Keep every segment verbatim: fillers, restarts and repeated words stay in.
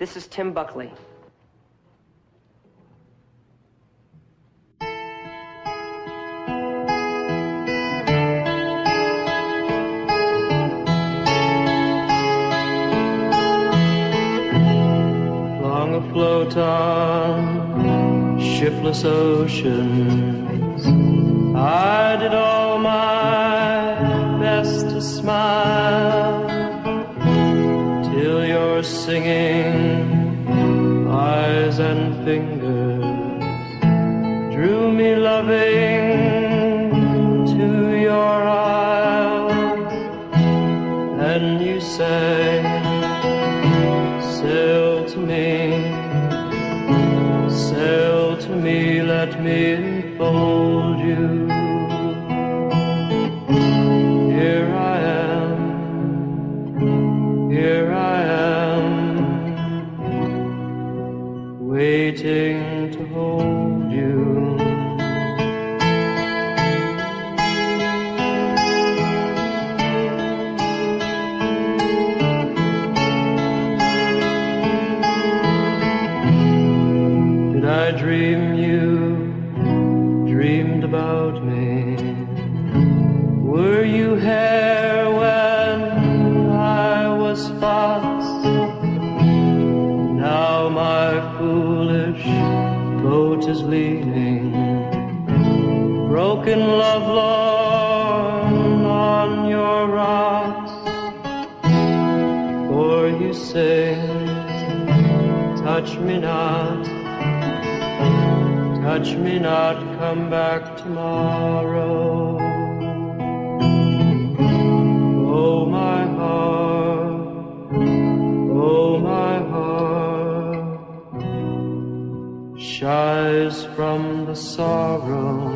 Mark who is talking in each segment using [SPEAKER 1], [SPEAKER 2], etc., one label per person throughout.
[SPEAKER 1] This is Tim Buckley. Long afloat on shiftless oceans, I did all my best to smile, till your singing eyes and fingers drew me loving to your isle, and you sang, sail to me, sail to me, let me enfold you. Here I am, here I am, waiting to hold you. Did I dream you dreamed about me? Were you here when I was fast? Now my foolish boat is leaning, broken lovelorn on your rocks. For you sing, touch me not, touch me not, come back tomorrow. Oh my heart, oh my heart, shies from the sorrow.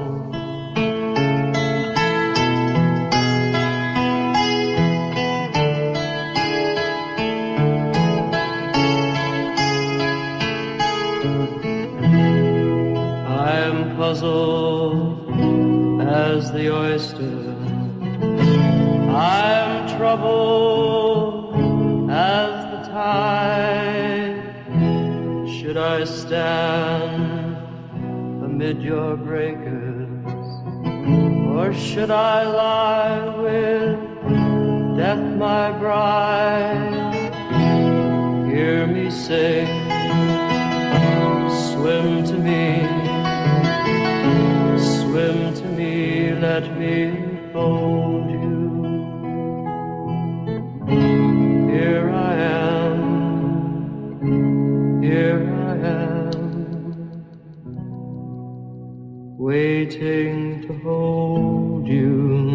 [SPEAKER 1] Puzzled as the oyster, I'm troubled as the tide. Should I stand amid your breakers, or should I lie with death my bride? Hear me sing, swim to me, swim to me, let me enfold you. Here I am, here I am, waiting to hold you.